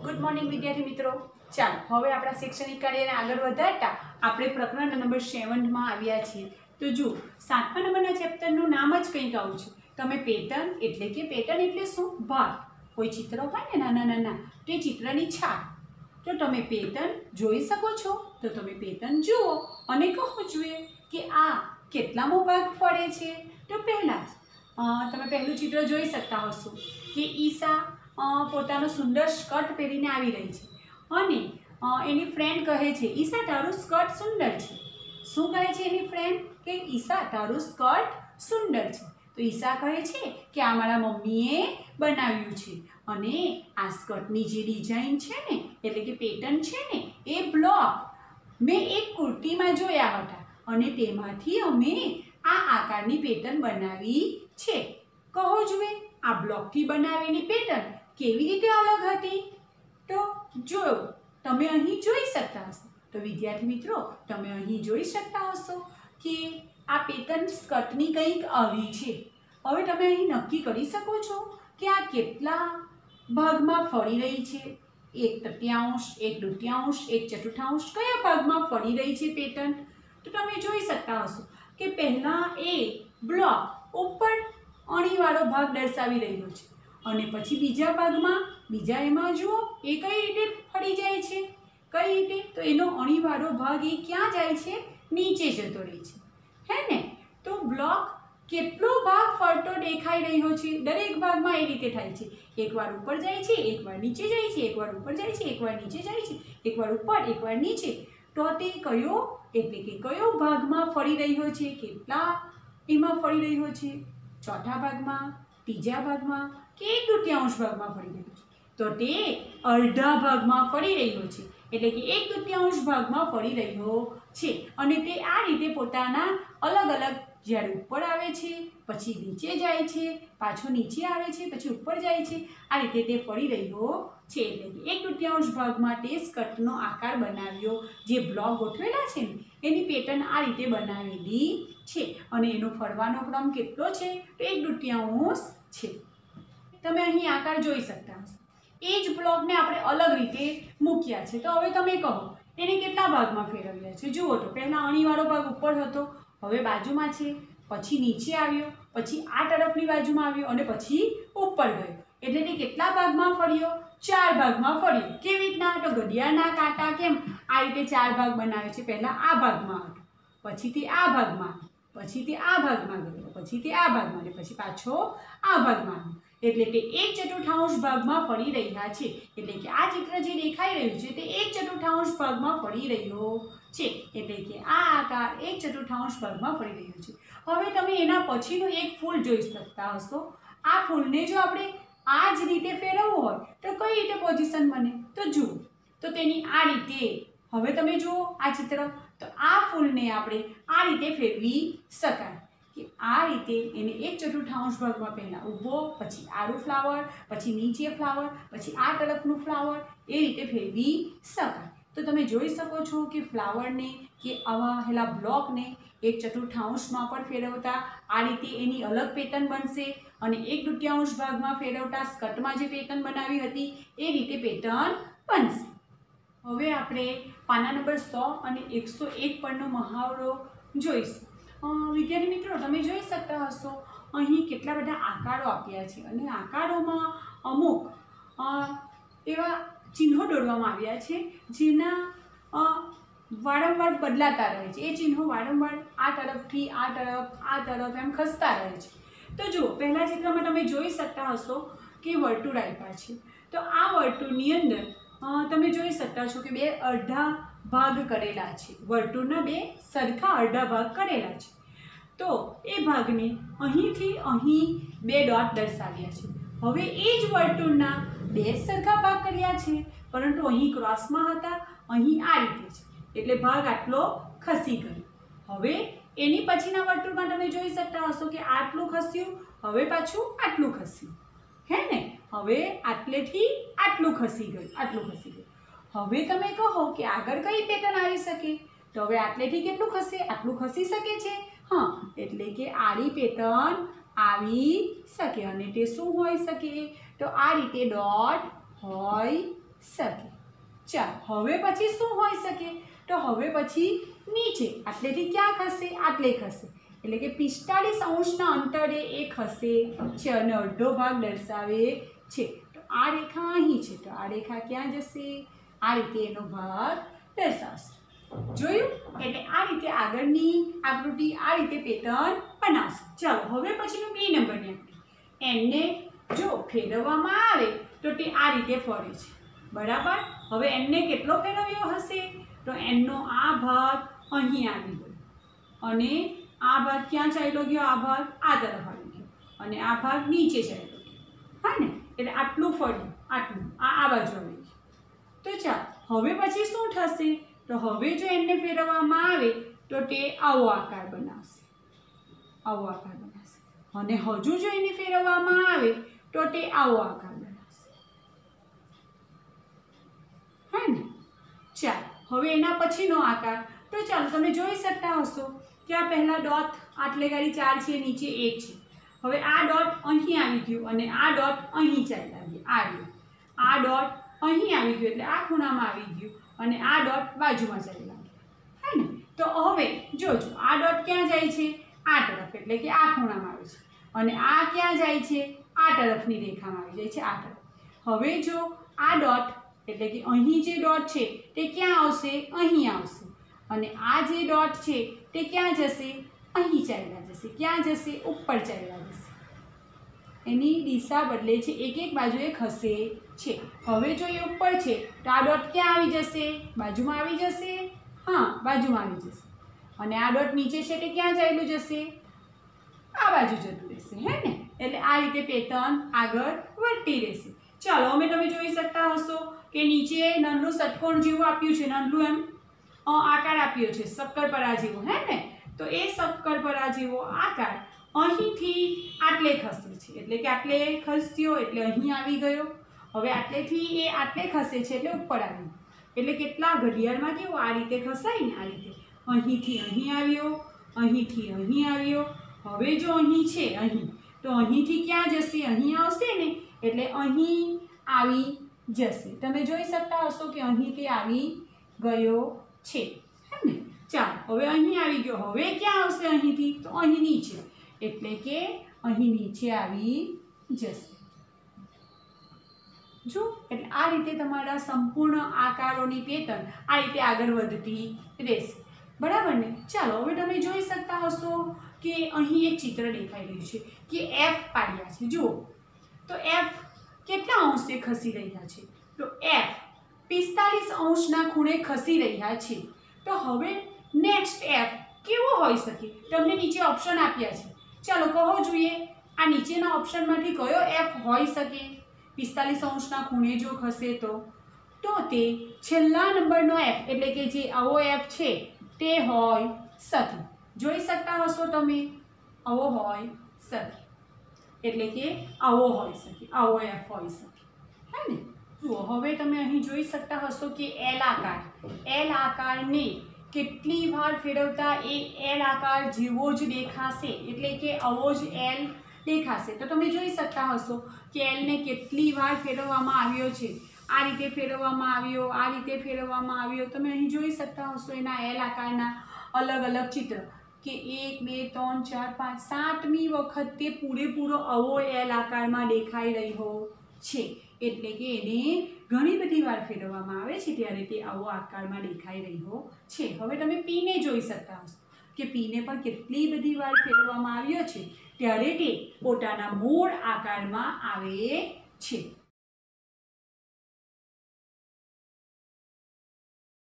Good morning विद्यार्थी मित्रों। चालो हवे आपणा शैक्षणिक कार्यने आगळ वधारता आपणे प्रकरण नंबर 7 માં આવ્યા છીએ। तो जो 7મા નંબરના ચેપ્ટરનું નામ જ કંઈક આવું છે। તમે પેટર્ન એટલે શું? ભાગ। કોઈ ચિત્ર હોય ને નાના નાના તે ચિત્રની છાપ। તો તમે પેટર્ન જોઈ શકો છો, તો તમે પેટર્ન જુઓ અને કહો જોઈએ કે આ કેટલામો ભાગ પડે છે। તો પહેલા તમે પહેલું ચિત્ર જોઈ શકતા હશો કે ઈશા પોતાનો સુંદર સ્કર્ટ પહેરીને આવી રહી છે અને એની ફ્રેન્ડ કહે છે ઈશા તારું સ્કર્ટ સુંદર છે। શું કહે છે એની ફ્રેન્ડ કે ઈશા તારું સ્કર્ટ સુંદર છે। તો ઈશા કહે છે કે આ મારા મમ્મીએ બનાવ્યું છે અને આ સ્કર્ટની જે ડિઝાઇન છે ને એટલે કે પેટર્ન છે ને એ બ્લોક મેં એક કુર્તીમાં જોયા હતા અને તેમાંથી અમે આ આકારની પેટર્ન બનાવી છે। કહો જોઈએ આ બ્લોકથી બનાવેલી પેટર્ન કેવી રીતે અલગ હતી? તો જો તમે અહીં જોઈ શકતા હશો। તો વિદ્યાર્થી મિત્રો તમે અહીં જોઈ શકતા હશો કે આ પેટર્ન સ્કર્ટની કંઈક આવી છે। હવે તમે અહીં નક્કી કરી શકો છો કે આ કેટલા ભાગમાં ફરી રહી છે? 1/3, 1/2, 1/4 કયા ભાગમાં ફરી રહી છે પેટર્ન? તો તમે જોઈ શકતા હશો કે પહેલા એ બ્લોક ઉપર અણીવાળો ભાગ દર્શાવી રહ્યો છે અને પછી બીજા ભાગમાં બીજા એમાં જુઓ એ કઈ રીતે ફરી જાય છે? કઈ રીતે? તો એનો અણીવાળો ભાગ એ ક્યાં જાય છે? નીચે જતો રહે છે, હે ને? તો બ્લોક કેટલો ભાગ ફરતો દેખાઈ રહ્યો છે? દરેક ભાગમાં એ રીતે થાય છે। એકવાર ઉપર જાય છે, એકવાર નીચે જાય છે, એકવાર ઉપર જાય છે, એકવાર નીચે જાય છે, એકવાર ઉપર, એકવાર નીચે। તો તે કયો એટલે કે કયો ભાગમાં ફરી રહ્યો છે? કેટલા એમાં ફરી રહ્યો છે? ચોથા ભાગમાં, ત્રીજા ભાગમાં કે 1/2 ભાગમાં ફરી રહ્યો છે? તો તે અડધા ભાગમાં ફરી રહ્યો છે એટલે કે 1/2 ભાગમાં ફરી રહ્યો છે અને તે આ રીતે પોતાના અલગ અલગ જ્યારે ઉપર આવે છે પછી નીચે જાય છે, પાછો નીચે આવે છે પછી ઉપર જાય છે, આ રીતે તે ફરી રહ્યો છે। એટલે કે 1/2 ભાગમાં તે સ્કર્ટનો આકાર બનાવ્યો, જે બ્લોક ગોઠવેલા છે ને એની પેટર્ન આ રીતે બનાવેલી છે અને એનો ફરવાનો ક્રમ કેટલો છે? તો 1/2 છે। તમે અહીં આકાર જોઈ શકતા હશો। એ જ બ્લોકને આપણે અલગ રીતે મૂક્યા છે। તો હવે તમે કહો એને કેટલા ભાગમાં ફેરવ્યા છે? જુઓ તો પહેલાં અણીવાળો ભાગ ઉપર હતો, હવે બાજુમાં છે, પછી નીચે આવ્યો, પછી આ તરફની બાજુમાં આવ્યો અને પછી ઉપર ગયો। એટલે તે કેટલા ભાગમાં ફર્યો? 4 ભાગમાં ફર્યો। કેવી રીતના? તો ઘડિયાળના કાંટા કેમ આ રીતે 4 ભાગ બનાવે છે? પહેલાં આ ભાગમાં હતો, પછી તે આ ભાગમાં આવ્યો, પછી તે આ ભાગમાં ગયો, પછી તે આ ભાગમાં અને પછી પાછો આ ભાગમાં આવ્યો। એટલે તે 1/4 ભાગમાં ફરી રહ્યા છે। એટલે કે આ ચિત્ર જે દેખાઈ રહ્યું છે તે 1/4 ભાગમાં ફરી રહ્યો છે। એટલે કે આ આકાર 1/4 ભાગમાં ફરી રહ્યો છે। હવે તમે એના પછીનું એક ફૂલ જોઈ શકતા હશો। આ ફૂલને જો આપણે આ જ રીતે ફેરવવું હોય તો કઈ રીતે પોઝિશન બને? તો જુઓ તો તેની આ રીતે, હવે તમે જુઓ આ ચિત્ર, તો આ ફૂલને આપણે આ રીતે ફેરવી શકાય કે આ રીતે એને 1/4 ભાગમાં પહેલાં ઊભો, પછી આડું ફ્લાવર, પછી નીચે ફ્લાવર, પછી આ તરફનું ફ્લાવર, એ રીતે ફેરવી શકાય। તો તમે જોઈ શકો છો કે ફ્લાવરને કે આવા હેલા બ્લોકને 1/4 પણ ફેરવતા આ રીતે એની અલગ પેટર્ન બનશે અને 1/2 ભાગમાં ફેરવતા સ્કર્ટમાં જે પેટર્ન બનાવી હતી એ રીતે પેટર્ન બનશે। હવે આપણે પાના નંબર 100 અને 101 પરનો મહાવરો જોઈશું। વિદ્યાર્થી મિત્રો તમે જોઈ શકતા હશો અહીં કેટલા બધા આકારો આપ્યા છે અને આકારોમાં અમુક એવા ચિહ્નો દોરવામાં આવ્યા છે જેના વારંવાર બદલાતા રહે છે। એ ચિહ્નો વારંવાર આ તરફથી આ તરફ એમ ખસતા રહે છે। તો જુઓ પહેલા ચિત્રમાં તમે જોઈ શકતા હશો કે વર્તુળ આપ્યા છે। તો આ વર્તુળની અંદર તમે જોઈ શકતા છો કે 2 અડધા ભાગ કરેલા છે। વર્તુળના 2 સરખા અડધા ભાગ કરેલા છે। તો એ ભાગને અહીંથી અહીં 2 ડોટ દર્શાવ્યા છે। હવે એ જ વર્તુળના 2 સરખા ભાગ કર્યા છે પરંતુ અહીં ક્રોસમાં હતા, અહીં આ રીતે છે એટલે ભાગ આટલો ખસી ગયો। હવે એની પછીના વર્તુળમાં તમે જોઈ શકતા હશો કે આટલું ખસ્યું, હવે પાછું આટલું ખસ્યું, હે ને? હવે આટલેથી આટલું ખસી ગયું, આટલું ખસી ગયું। હવે તમે કહો કે આગળ કઈ પેટર્ન આવી શકે? તો હવે આટલેથી કેટલું ખસે? આટલું ખસી શકે છે? हाँ એટલે કે આડી પેટર્ન આવી શકે અને તે શું હોઈ શકે? તો આ રીતે ડોટ હોઈ શકે। ચાલો હવે પછી શું હોઈ શકે? તો હવે પછી નીચે આટલેથી ક્યાં ખસે? આટલે ખસે, એટલે કે 45 અંશના અંતરે એ ખસે છે અને અડધો ભાગ દર્શાવે છે। તો આ રેખા અહીં છે, તો આ રેખા ક્યાં જશે? આ રીતે એનો ભાગ દર્શાવશે। જોયું? એટલે આ રીતે આગળની આકૃતિ આ રીતે પેટર્ન બનાવશે। ચાલો હવે પછીનું 2 નંબરની આકૃતિ। એનને જો ફેરવવામાં આવે તો તે આ રીતે ફરે છે, બરાબર। હવે એનને કેટલો ફેરવ્યો હશે? તો એનનો આ ભાગ અહીં આવી ગયો અને આ ભાગ ક્યાં ચાલ્યો ગયો? આ ભાગ આ તરફ આવી ગયો અને આ ભાગ નીચે ચાલ્યો ગયો, હા ને? એટલે આટલું ફર્યું, આટલું આ બાજુ આવી ગયું। તો ચાલો હવે પછી શું થશે? તો હવે જો એનને ફેરવવામાં આવે તો તે આવો આકાર બનાવશે, આવો આકાર બનાવશે અને હજુ જો એને ફેરવવામાં આવે તો તે આવો આકાર બનાવશે, હા ને? ચાલો હવે એના પછીનો આકાર, તો ચાલો તમે જોઈ શકતા હશો કે આ પહેલા ડોટ આટલે ગાડી 4 છે, નીચે 1 છે। હવે આ ડોટ અહીં આવી ગયું અને આ ડોટ અહીં ચાલ્યા ગયા, આ ડોટ અહીં આવી ગયું એટલે આ ખૂણામાં આવી ગયું અને આ ડોટ બાજુમાં ચાલ્યા ગયા, હે ને? તો હવે જોજો આ ડોટ ક્યાં જાય છે? આ તરફ, એટલે કે આ ખૂણામાં આવે છે અને આ ક્યાં જાય છે? આ તરફની રેખામાં આવી જાય છે, આ તરફ। હવે જો આ ડોટ એટલે કે અહીં જે ડોટ છે તે ક્યાં આવશે? અહીં આવશે અને આ જે ડોટ છે તે ક્યાં જશે? અહીં ચાલ્યા જશે, ક્યાં જશે? ઉપર ચાલ્યા જશે, એની દિશા બદલે છે, એક એક બાજુએ ખસે છે। હવે જો એ ઉપર છે તો આ ડોટ ક્યાં આવી જશે? બાજુમાં આવી જશે, હા બાજુમાં આવી જશે અને આ ડોટ નીચે છે તે ક્યાં ચાલ્યું જશે? આ બાજુ જતું રહેશે, હે ને? એટલે આ રીતે પેટર્ન આગળ વધતી રહેશે। ચાલો અમે તમે જોઈ શકતા હશો કે નીચે નાનું ષટકોણ જેવું આપ્યું છે, નાનું એમ આકાર આપ્યો છે શક્કરપરા જેવો, હે ને? તો એ શક્કરપરા જેવો આકાર અહીંથી આટલે ખસે છે, એટલે કે આટલે ખસ્યો એટલે અહીં આવી ગયો। હવે આટલેથી એ આટલે ખસે છે એટલે ઉપર આવ્યું, એટલે કેટલા ઘડિયાળમાં કેવું આ રીતે ખસાય ને, આ રીતે અહીંથી અહીં આવ્યો, અહીંથી અહીં આવ્યો। હવે જો અહીં છે અહીં, તો અહીંથી ક્યાં જશે? અહીં આવશે ને, એટલે અહીં આવી જશે। તમે જોઈ શકતા હશો કે અહીં તે આવી ગયો છે, હે ને? ચાલો હવે અહીં આવી ગયો, હવે ક્યાં આવશે અહીંથી? તો અહીં નીચે, એટલે કે અહીં નીચે આવી જશે। જો એટલે આ રીતે તમારા સંપૂર્ણ આકારોની પેટર્ન આ રીતે આગળ વધતી રહેશે, બરાબર ને? ચાલો હવે તમે જોઈ શકતા હશો કે અહીં એક ચિત્ર દેખાઈ રહ્યું છે કે એફ પાડ્યા છે। જુઓ તો એફ કેટલા અંશે ખસી રહ્યા છે? તો એફ 45 અંશના ખૂણે ખસી રહ્યા છે। તો હવે નેક્સ્ટ એફ કેવો હોઈ શકે? તમને નીચે ઓપ્શન આપ્યા છે, ચાલો કહો જોઈએ આ નીચેના ઓપ્શનમાંથી કયો એફ હોઈ શકે 45 અંશના ખૂણે જો ખસે? તો તે છેલ્લા નંબરનો એફ, એટલે કે જે આવો એફ છે તે હોઈ શકે। જોઈ શકતા હશો તમે, આવો હોઈ શકે, એટલે કે આવો હોઈ શકે, આવો એફ હોઈ શકે, હે ને? જુઓ હવે તમે અહીં જોઈ શકતા હશો કે એલ આકારને કેટલી વાર ફેરવતા એ એલ આકાર જેવો જ દેખાશે, એટલે કે આવો જ એલ દેખાશે। તો તમે જોઈ શકતા હશો કે એલને કેટલી વાર ફેરવવામાં આવ્યો છે, આ રીતે ફેરવવામાં આવ્યો, આ રીતે ફેરવવામાં આવ્યો। તમે અહીં જોઈ શકતા હશો એના એલ આકારના અલગ અલગ ચિત્ર કે 1 2 3 4 5 7મી વખત તે પૂરેપૂરો આવો એલ આકારમાં દેખાઈ રહ્યો છે, એટલે કે એને ઘણી બધી વાર ફેરવવામાં આવે છે ત્યારે તે આવો આકારમાં દેખાઈ રહ્યો છે। હવે તમે પીને જોઈ શકતા હશો કે પીને પણ કેટલી બધી વાર ફેરવવામાં આવ્યો છે ત્યારે તે પોતાના મૂળ આકારમાં આવે છે।